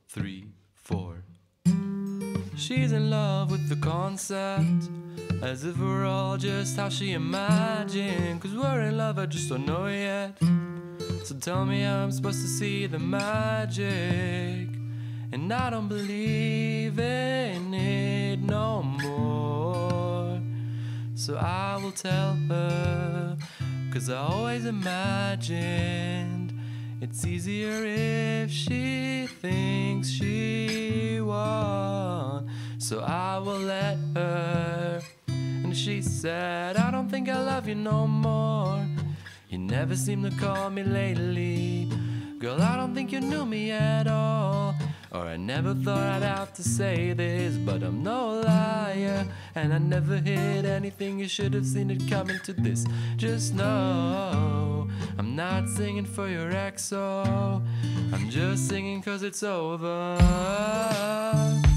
3, 4. She's in love with the concept, as if we're all just how she imagined. 'Cause we're in love, I just don't know yet. So tell me how I'm supposed to see the magic. And I don't believe in it no more. So I will tell her, 'cause I always imagined it's easier if she thinks she won. So I will let her. And she said, I don't think I love you no more. You never seem to call me lately. Girl, I don't think you knew me at all. Or I never thought I'd have to say this, but I'm no liar, and I never hid anything. You should have seen it coming to this. Just know I'm not singing for your ex, oh, I'm just singing 'cause it's over.